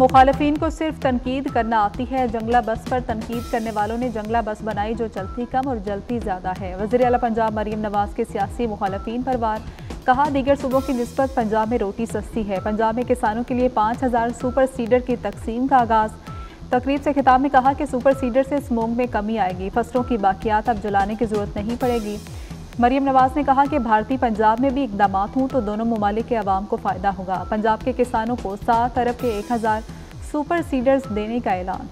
मुखालिफिन को सिर्फ तनकीद करना आती है। जंगला बस पर तनकीद करने वालों ने जंगला बस बनाई जो चलती कम और जलती ज़्यादा है। वज़ीर आला पंजाब मरीम नवाज के सियासी मुखालिफिन पर वार। कहा, दीगर सूबों की निस्बत पंजाब में रोटी सस्ती है। पंजाब में किसानों के लिए 5000 सुपर सीडर की तकसीम का आगाज़। तकरीब से खिताब में कहा कि सुपर सीडर से स्मोक में कमी आएगी। फसलों की बाकियात अब जलाने की ज़रूरत नहीं पड़ेगी। मरीम नवाज ने कहा कि भारतीय पंजाब में भी इकदाम हों तो दोनों ममालिक के अवाम को फ़ायदा होगा। पंजाब के किसानों को 7 अरब के 1000 सुपर सीडर्स देने का ऐलान।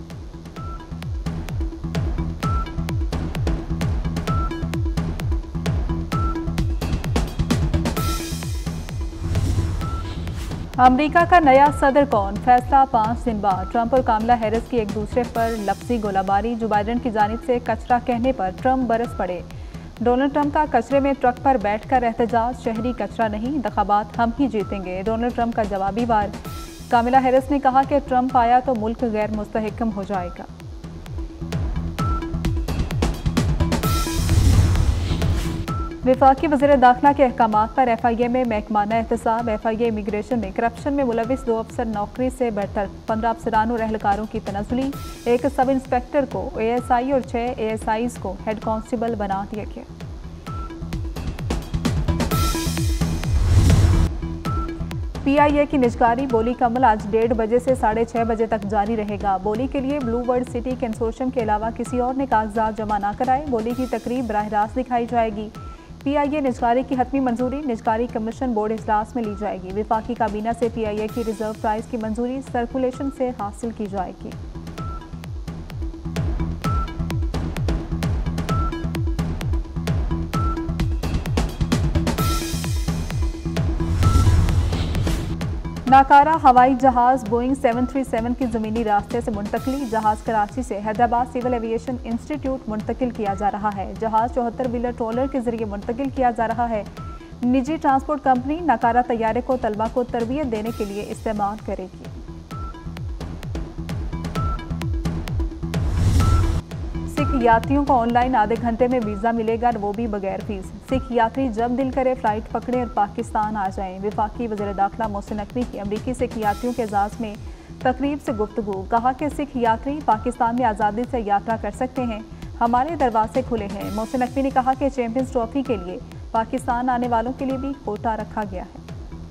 अमेरिका का नया सदर कौन, फैसला 5 दिन बाद। ट्रंप और कामला हैरिस की एक दूसरे पर लफ्जी गोलाबारी। जो बाइडेन की जानिब से कचरा कहने पर ट्रंप बरस पड़े। डोनाल्ड ट्रंप का कचरे में ट्रक पर बैठकर एहतजाज। शहरी कचरा नहीं, इंतखाबात हम ही जीतेंगे। डोनाल्ड ट्रंप का जवाबी वार। कामला हैरिस ने कहा कि ट्रंप आया तो मुल्क गैर मुस्तहकम हो जाएगा। वफाकी वज़ीर दाखिला के अहकामात पर FIA में महकमाना एहतसाब। FIA इमिग्रेशन में करप्शन में मुलविस 2 अफसर नौकरी से बरतरफ। 15 अफसरान और एहलकारों की तनज़ुली। 1 सब इंस्पेक्टर को ASI और 6 ASIs को हेड कांस्टेबल बना दिया गया। PIA की निजकारी बोली का अमल आज 1:30 बजे से 6:30 बजे तक जारी रहेगा। बोली के लिए ब्लू वर्ल्ड सिटी कंसोर्शियम के अलावा किसी और ने कागजात जमा न कराए। बोली की तकरीब बराह रास्त दिखाई जाएगी। PIA निजकारी की हतमी मंजूरी निजकारी कमीशन बोर्ड इजलास में ली जाएगी। वफाकी काबीना से PIA की रिजर्व प्राइस की मंजूरी सर्कुलेशन से हासिल की जाएगी। नाकारा हवाई जहाज बोइंग 737 की ज़मीनी रास्ते से मुंतकली। जहाज कराची से हैदराबाद सिविल एविएशन इंस्टीट्यूट मुंतकिल किया जा रहा है। जहाज 74 व्हीलर ट्रोलर के जरिए मुंतकिल किया जा रहा है। निजी ट्रांसपोर्ट कंपनी नाकारा तैयारे को तलबा को तरबियत देने के लिए इस्तेमाल करेगी। सिख यात्रियों को ऑनलाइन आधे घंटे में वीज़ा मिलेगा, वो भी बगैर फीस। सिख यात्री जब दिल करे फ़्लाइट पकड़ें और पाकिस्तान आ जाएं। वफाकी वज़ीर दाखिला मोहसिन नकवी की अमरीकी सिख यात्रियों के एजाज़ में तकरीब से गुफ्तगू। कहा कि सिख यात्री पाकिस्तान में आज़ादी से यात्रा कर सकते हैं, हमारे दरवाजे खुले हैं। मोहसिन नकवी ने कहा कि चैंपियंस ट्रॉफी के लिए पाकिस्तान आने वालों के लिए भी कोटा रखा गया है।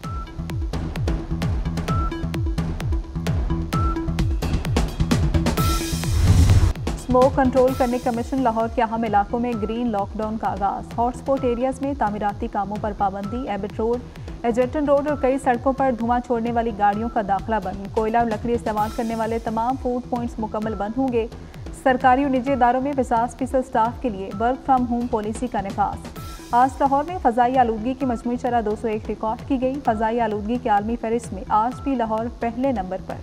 स्मोक कंट्रोल करने कमीशन लाहौर के अहम इलाकों में ग्रीन लॉकडाउन का आगाज़। हॉटस्पॉट एरियाज में तामीराती कामों पर पाबंदी। एबिट रोड, एजेंटन रोड और कई सड़कों पर धुआं छोड़ने वाली गाड़ियों का दाखिला बंद। कोयला और लकड़ी इस्तेमाल करने वाले तमाम फूड पॉइंट्स मुकम्मल बंद होंगे। सरकारी और निजी इदारों में 50% स्टाफ के लिए वर्क फ्राम होम पॉलिसी का नफाज। आज लाहौर में फ़ज़ाई आलूदगी की मजमूई शरह 201 रिकॉर्ड की गई। फ़ज़ाई आलूदगी की आलमी फहरिस्त में आज भी लाहौर पहले नंबर पर।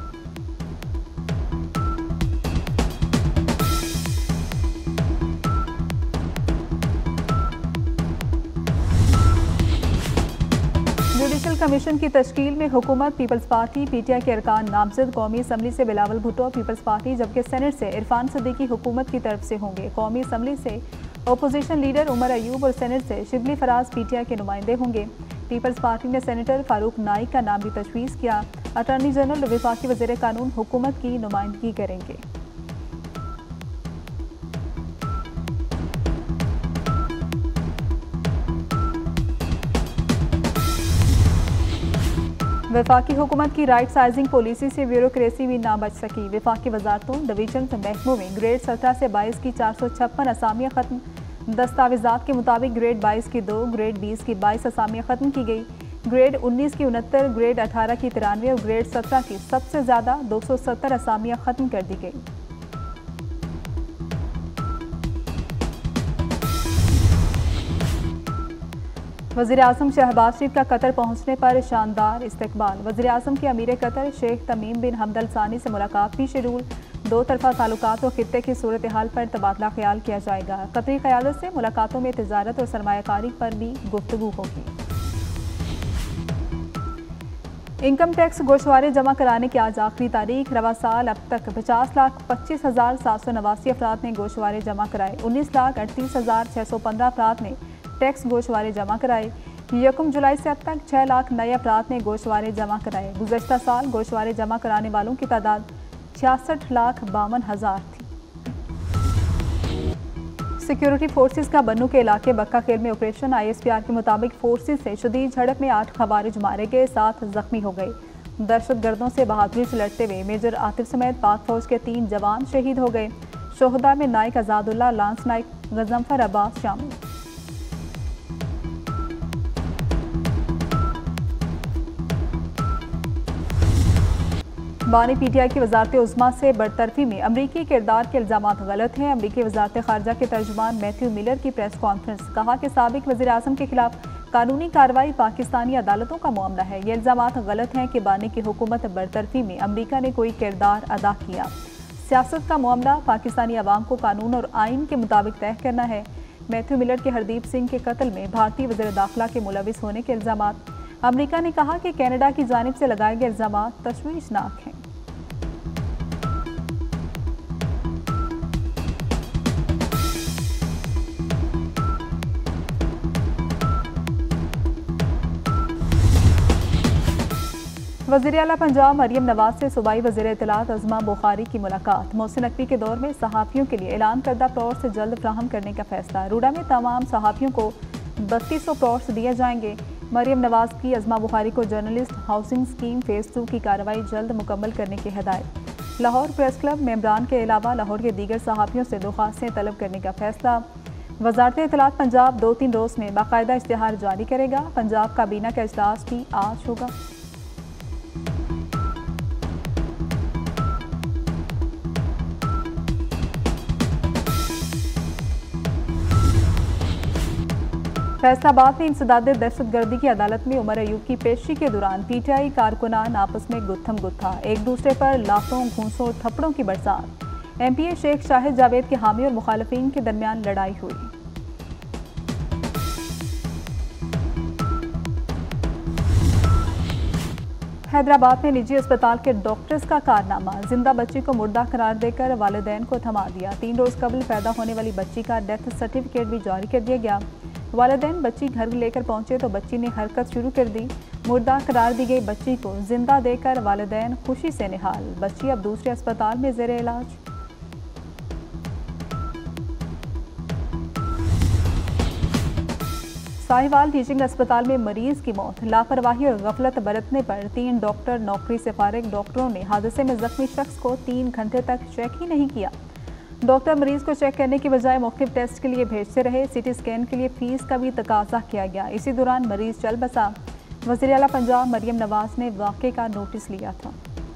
जुडिशल कमीशन की तश्कील में हुकूमत, पीपल्स पार्टी, PTI के अरकान नामजद। कौमी असम्बली से बिलावल भुट्टो पीपल्स पार्टी, जबकि सेनेट से इरफान सदीकी हुकूमत की तरफ से होंगे। कौमी असम्बली से अपोजिशन लीडर उमर अयूब और सेनेट से शिबली फराज PTI के नुमाइंदे होंगे। पीपल्स पार्टी ने सेनेटर फारूक नाइक का नाम भी तजवीज़ किया। अटॉर्नी जनरल और वफाकी वज़ीर कानून हुकूमत की नुमाइंदगी करेंगे। वफाकी हुकूमत की राइट साइजिंग पॉलिसी से ब्यूरोक्रेसी भी ना बच सकी। वफाकी वजारतों, डिवीजन महकमों में ग्रेड 17 से 22 की 456 असामियाँ ख़त्म। दस्तावेज़ात के मुताबिक ग्रेड 22 की 2, ग्रेड 20 की 22 असामियाँ ख़त्म की गई। ग्रेड 19 की 69, ग्रेड 18 की 93 और ग्रेड 17 की सबसे ज़्यादा 270 असामियाँ ख़त्म कर दी गई। वज़ीर आज़म शहबाज शरीफ का कतर पहुँचने पर शानदार इस्तकबाल। वज़ीर आज़म के अमीर Qatar Sheikh Tamim bin Hamad Al Thani से मुलाकात भी शेड्यूल। 2 तरफ़ा ताल्लुकात और खित्ते की सूरत हाल पर तबादला ख्याल किया जाएगा। कतरी क़यादत से मुलाकातों में तिजारत और सरमायाकारी पर भी गुफ्तगू होगी। इनकम टैक्स गोशवारे जमा कराने की आज आखिरी तारीख। रवा साल अब तक 50,25,789 अफराद ने गोशवारे जमा कराए। 19,38,615 अफराद ने टैक्स गोशवारे जमा कराए। 1 जुलाई से अब तक 6 लाख नए अफराद ने गोशवारे जमा कराए। गुज़श्ता साल गोशवारे जमा कराने वालों की तादाद 66,52,000 थी। सिक्योरिटी फोर्सेस का बन्नू के इलाके बक्का खेल में ऑपरेशन। ISPR के मुताबिक फोर्सेस से शदीद झड़प में 8 खवारिज मारे गए, 7 जख्मी हो गए। दहशतगर्दों से बहादुरी से लड़ते हुए मेजर आतिफ समेत पाक फौज के 3 जवान शहीद हो गए। शोहदा में नाइक आजादुल्लाह, लांस नाइक गजम्फर अब्बास शामिल। बानी PTI की वजारत उज़्मा से बरतरफी में अमरीकी किरदार के इल्ज़ामात गलत हैं। अमरीकी वजारत खारजा के तर्जुमान मैथ्यू मिलर की प्रेस कॉन्फ्रेंस। कहा कि साबिक वज़ीर आज़म के खिलाफ कानूनी कार्रवाई पाकिस्तानी अदालतों का मामला है। ये इल्ज़ामात गलत हैं कि बानी की हुकूमत बरतरफी में अमरीका ने कोई किरदार अदा किया। सियासत का मामला पाकिस्तानी अवाम को कानून और आइन के मुताबिक तय करना है। मैथ्यू मिलर के हरदीप सिंह के कत्ल में भारतीय वज़ीर दाखिला के मुलविस होने के इल्ज़ामात। अमरीका ने कहा कि कनाडा की जानिब से लगाए गए इल्ज़ामात तशवीशनाक हैं। वज़ीर आला पंजाब मरियम नवाज से सूबाई वज़ीर इत्तलात अज़मा बुखारी की मुलाकात। मौसम नकवी के दौर में सहाफ़ियों के लिए ऐलान करदा प्लॉट्स जल्द फ्राहम करने का फैसला। रूडा में तमाम सहाफ़ियों को 3200 प्लॉट्स दिए जाएंगे। मरियम नवाज की अज़मा बुखारी को जर्नलिस्ट हाउसिंग स्कीम फ़ेज़ 2 की कार्रवाई जल्द मुकम्मल करने की हिदायत। लाहौर प्रेस क्लब मेंबरान के अलावा लाहौर के दीगर सहाफ़ियों से दरख्वास्तें तलब करने का फैसला। वज़ारत इत्तलात पंजाब 2-3 रोज़ में बाकायदा इश्तिहार जारी करेगा। पंजाब काबीना का इजलास भी आज होगा। फैसलाबाद में इंसदाद दहशतगर्दी की अदालत में उमर अयूब की पेशी के दौरान PTI कारकुनान आपस में गुत्थम गुत्था, एक दूसरे पर लातों, घूंसों, थप्पड़ों की बरसात। MPA शेख शाहिद जावेद के हामी और मुखालिफिन के दरमियान लड़ाई हुई। हैदराबाद में निजी अस्पताल के डॉक्टर्स का कारनामा। जिंदा बच्ची को मुर्दा करार देकर वालिदैन को थमा दिया। 3 रोज कबल पैदा होने वाली बच्ची का डेथ सर्टिफिकेट भी जारी कर दिया गया। वालिदैन बच्ची घर लेकर पहुंचे तो बच्ची ने हरकत शुरू कर दी। मुर्दा करार दी गई बच्ची को जिंदा देकर वालिदैन खुशी से निहाल। बच्ची अब दूसरे अस्पताल में ज़ेरे इलाज। साहिवाल टीचिंग अस्पताल में मरीज की मौत। लापरवाही और गफलत बरतने पर 3 डॉक्टर नौकरी से फारिग। डॉक्टरों ने हादसे में जख्मी शख्स को 3 घंटे तक चेक ही नहीं किया। डॉक्टर मरीज को चेक करने की बजाय मुख्तलिफ टेस्ट के लिए भेजते रहे। CT स्कैन के लिए फीस का भी तकाजा किया गया। इसी दौरान मरीज चल बसा। वज़ीर आला पंजाब मरियम नवाज ने वाक़े का नोटिस लिया था।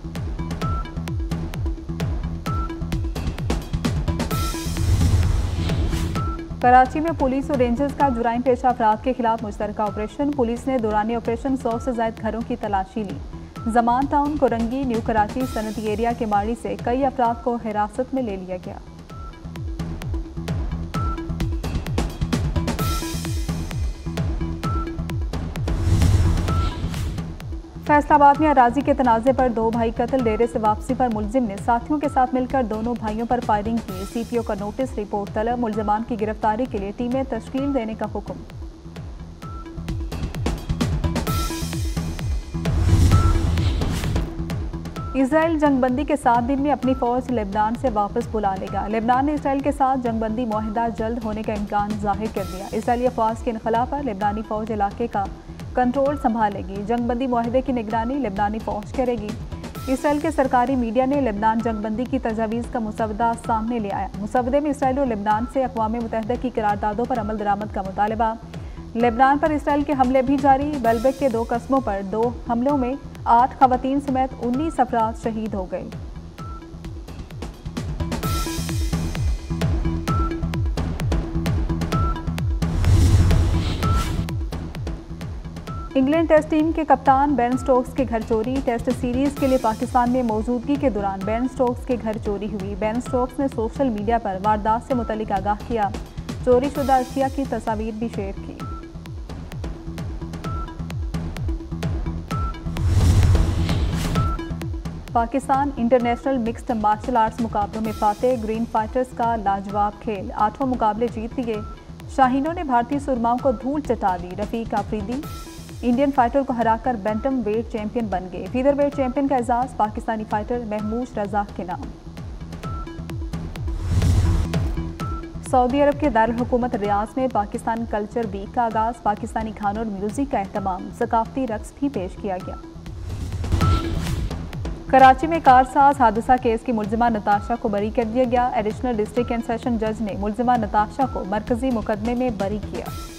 कराची में पुलिस और रेंजर्स का जुराइम पेशा अफराद के खिलाफ मुश्तरका ऑपरेशन। पुलिस ने दौरान ऑपरेशन 100 से ज़ायद घरों की तलाशी ली। जमान टाउन, कोरंगी, न्यू कराची, सनती एरिया के माड़ी से कई अफराद को हिरासत में ले लिया गया। फैसलाबाद में अराजी के तनाज़े पर 2 भाई कत्ल। डेरे से वापसी पर मुलजिम ने साथियों के साथ मिलकर दोनों भाइयों पर फायरिंग की। CPO का नोटिस, रिपोर्ट तलब। मुलजमान की गिरफ्तारी के लिए टीमें तश्कील देने का हुक्म। इसराइल जंगबंदी के 7 दिन में अपनी फौज लेबनान से वापस बुला लेगा। लेबनान ने इसराइल के साथ जंगबंदी मुआहिदा जल्द होने का इम्कान जाहिर कर दिया। इसराइली अफवाज के इनखला पर लेबनानी फौज इलाके का कंट्रोल संभालेगी। जंगबंदी मुआहिदे की निगरानी लेबनानी फौज करेगी। इसराइल के सरकारी मीडिया ने लेबनान जंगबंदी की तजावीज़ का मुसवदा सामने ले आया। मुसवदे में इसराइल और लेबनान से अक़वाम मुत्तहिदा की करारदादों पर अमल दरामद का मुतालबा। लेबनान पर इसराइल के हमले भी जारी। बेलबेक के 2 कस्बों पर 2 हमलों में 8 ख़वातीन समेत 19 अफराद शहीद हो गए। इंग्लैंड टेस्ट टीम के कप्तान बेन स्टोक्स के घर चोरी। टेस्ट सीरीज के लिए पाकिस्तान में मौजूदगी के दौरान बेन स्टोक्स के घर चोरी हुई। बेन स्टोक्स ने सोशल मीडिया पर वारदात से मुतल्लिक आगाह किया। चोरी शुदा अशिया की तस्वीर भी शेयर की। Pakistan international mixed martial arts मुकाबलों में फातेह। ग्रीन फाइटर्स का लाजवाब खेल। 8वां मुकाबले जीत लिए। शाहीनों ने भारतीय सुरमाओं को धूल चटा दी। रफीक आफरीदी इंडियन फाइटर को हराकर बैंटम वेट चैंपियन बन गए। फीदर वेट चैंपियन का एजाज पाकिस्तानी फाइटर महमूद रजाक के नाम। सऊदी अरब के दारुल हुकूमत रियाज में पाकिस्तान कल्चर वीक का आगाज। पाकिस्तानी खानों और म्यूजिक का एहतमाम, सकाफती रक्स भी पेश किया गया। कराची में कारसाज हादसा केस की मुलजिमा नताशा को बरी कर दिया गया। एडिशनल डिस्ट्रिक्ट एंड सेशन जज ने मुलजिमा नताशा को मरकजी मुकदमे में बरी किया।